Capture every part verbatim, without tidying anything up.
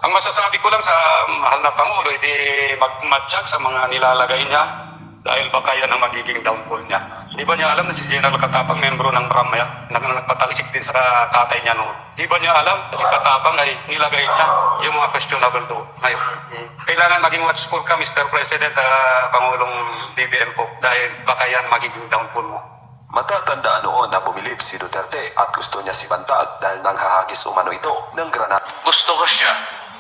Ang masasabi ko lang sa mahal na Pangulo, hindi magmatsyag sa mga nilalagay niya dahil baka yan ang magiging downfall niya. Di ba niya alam na si General Katapang, membro ng Bram yan, na nagpatalsik din sa tatay niya noon? Di ba niya alam na si Katapang ay nilagay niya yung mga questionable doon? Ngayon, kailangan maging watchful ka, Mister President, uh, Pangulong B B M po, dahil baka yan magiging downfall mo. Matatandaan noon na bumilib si Duterte at gusto niya si Bantag dahil nang hahagis umano ito ng granada. Gusto ko siya.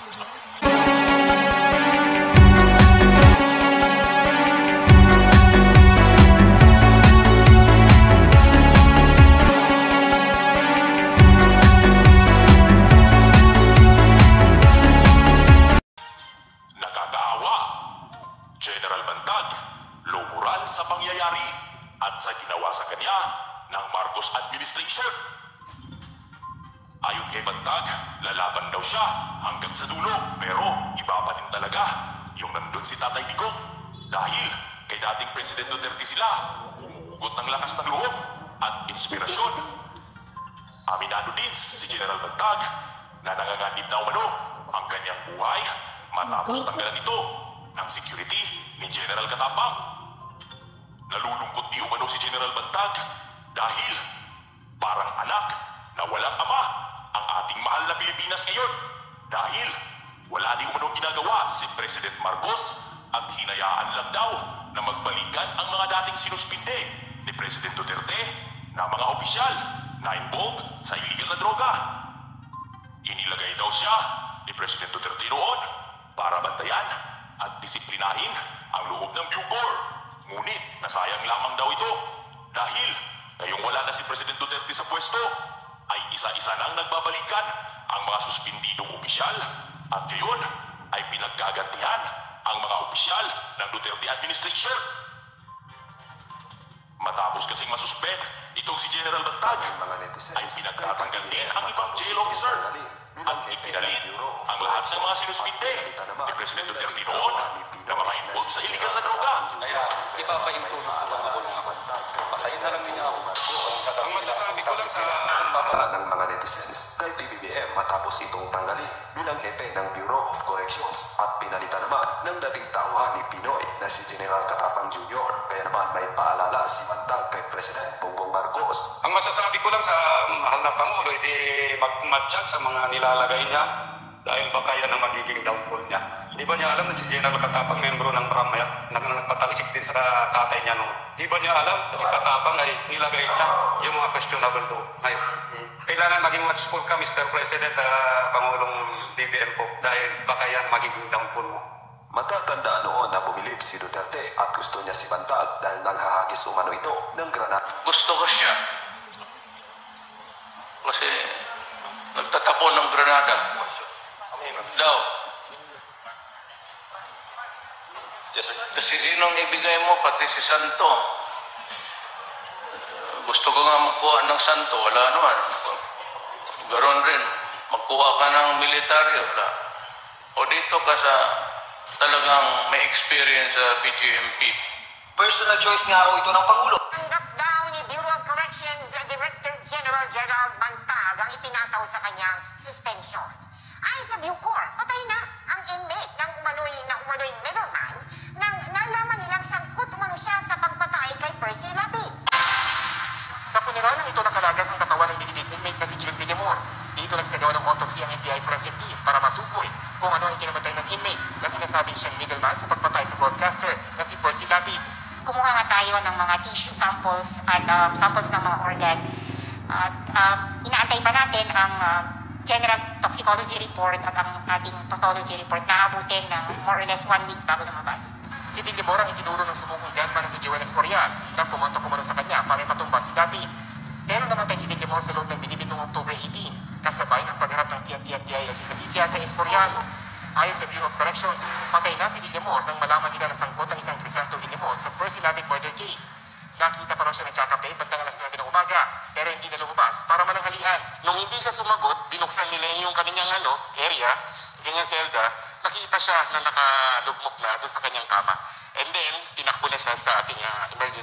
Nakakaawa, General Bantag, lumural sa pangyayari at sa ginawa sa kanya ng Marcos administration. Ayon kay Bantag, lalaban daw siya hanggang sa dulo, pero iba pa din talaga yung nandun si Tatay Digong. Dahil kay dating President Duterte sila, umuugot ng lakas ng loob at inspirasyon. Aminado din si General Bantag na nanganganib na umano ang kanyang buhay matapos tanggalan ito ng security ni General Katapang. Nalulungkot di umano si General Bantag dahil parang anak na walang ama ang ating mahal na Pilipinas ngayon, dahil wala di umano ginagawa si President Marcos at hinayaan lang daw na magbalikan ang mga dating sinuspinde ni President Duterte na mga opisyal na involved sa illegal na droga. Inilagay daw siya ni President Duterte noon para bantayan at disiplinahin ang loob ng Bucor. Ngunit nasayang lamang daw ito dahil ngayong wala na si President Duterte sa pwesto ay isa-isa nang nagbabalikan ang mga suspindidong opisyal at ngayon ay pinaggagantihan ang mga opisyal ng Duterte administration. Matapos kasing masuspend itong si General Bantag ay pinagtatanggal din ang ibang jail officer at ipinalit ang lahat ng mga sinuspinde ni President Duterte noon na mga involved sa illegal na droga. Kaya ipapaimprove ko lang ako sa patayin na lang niya ako. Ang masasabi ko lang sa ng mga netizens kay P B B M matapos itong tanggalin bilang hepe ng Bureau of Corrections at pinalitan naman ng dating tauhan ni Pinoy na si General Katapang Junior Kaya naman may paalala si Bantag kay President Bongbong Marcos. Ang masasabi ko lang sa mahal na Pangulo, hindi magmatsyag sa mga nilalagay niya dahil baka yan ang magiging downfall niya. Di ba niya alam na si General Katapang, membro ng Bram yan, na nagpatalsik din sa tatay niya noon? Di ba niya alam na si Katapang ay nilagay niya yung mga questionable doon? Ngayon, kailangan maging watchful ka, Mister President, uh, Pangulong B B M po, dahil baka yan magiging downfall mo. Matatandaan noon na bumilib si Duterte at gusto niya si Bantag dahil nang hahagis umano ito ng granada. Gusto ko siya. Kasi nagtatapon ng granada. Daw. Kasi sinong ibigay mo, pati si Santo. Gusto ko nga magkuha ng Santo, wala naman. Garon rin, magkuha ka ng militaryo, wala. O dito ka sa talagang may experience sa B G M P. Personal choice nga raw ito ng Pangulo. Tanggap daw ni Bureau of Corrections Director General Gerald Bantag ang ipinataw sa kanyang suspension. Ayon sa Bucor, patay na ang inmate ng umano'y na umano'y middleman nang nalaman nilang sangkot umano siya sa pagpatay kay Percy Lapid. Sa puniralan ito nakalagat ang katawan ng binibig inmate na si Jude Villamor. Dito nagsagawa ng autopsy ang N B I forensic team para matukoy kung ano ang kinamatay ng inmate na sinasabing siyang middleman sa pagpatay sa broadcaster na si Percy Lapid. Kumuha nga tayo ng mga tissue samples at uh, samples ng mga organ. At uh, inaantay pa natin ang uh, general toxicology report at ang ating pathology report na abutin ng more or less one week bago lumabas. Si Villamor ang itinuro ng sumukong gunman na si Joel Escorial nang pumunta kumano sa kanya para ipatumbas si Lapid. Pero namatay si Villamor sa loob ng binibig noong October eighteenth, kasabay ng pagharap ng P N P N D I at sa media kay Escorial. Ayon sa Bureau of Corrections, patay na si Villamor nang malaman nila na sangkot ang isang Crisanto Villamor sa Percy Lapid murder case. Nakita pa raw siya nagkakape bandang alas nine ng umaga, pero hindi na lumabas para mananghalian. Nung hindi siya sumagot, binuksan nila yung kanyang ano, area, kanyang selda, nakita siya na nakalugmok na doon sa kanyang kama. And then, tinakbo na siya sa ating uh, emergency room.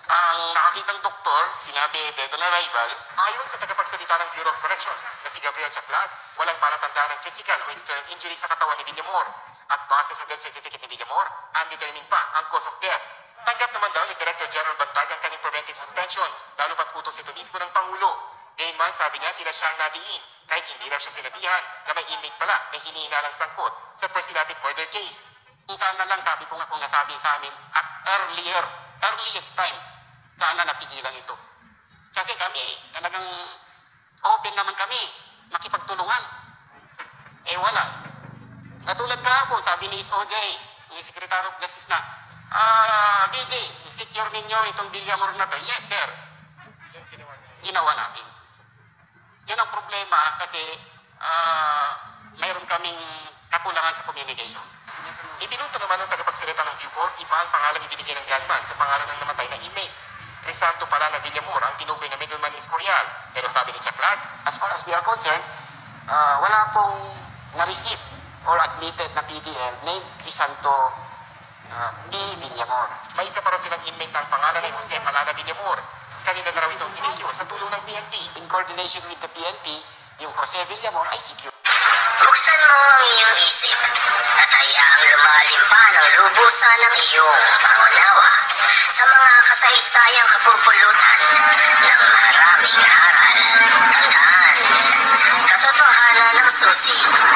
Ang nakakitang doktor, sinabi dead on arrival. Ayon sa tagapagsalita ng Bureau of Corrections na si Gabriel Chaclag, walang palatandaan ng physical o external injury sa katawan ni Villamor. At base sa death certificate ni Villamor, undetermined pa ang cause of death. Tanggap naman daw ni Director General Bantag ang kanyang preventive suspension, lalo pat utos ito mismo ng Pangulo. Gayunman, sabi niya, tila siyang nadiin, kahit hindi raw siya sinabihan na may inmate pala na hinihinalang sangkot sa Persilatic murder case. Kung sana lang sabi ko nga kung nasabi sa amin at earlier, earliest time, sana napigilan ito. Kasi kami, talagang open naman kami, makipagtulungan. Eh wala. Katulad kahapon, sabi ni S O J, ni Secretary of Justice na, ah, D J, secure ninyo itong Villamor na to. Yes, sir. Ginawa natin. Yan ang problema kasi ah, mayroon kaming kakulangan sa communication. Ibinunto naman ng tagapagsalita ng Bucor, iba ang pangalang ibinigay ng gunman sa pangalan ng namatay na inmate. Crisanto pala na Villamor ang tinukoy na middleman ni Escorial. Pero sabi ni Chaclag, As far as we are concerned, ah, wala pong na-receive or admitted na P D L named Crisanto uh, B. Villamor. may isa pa raw silang inmate ng pangalan ni Jose Palana Villamor. Kanina na raw itong sinecure sa tulong ng P N P. In coordination with the P N P, yung Jose Villamor ay secure. Buksan mo ang iyong isip at hayaang lumalim pa ng lubusan ng iyong pangunawa sa mga kasaysayang kapupulutan ng maraming aral. Tandaan, katotohanan ng susi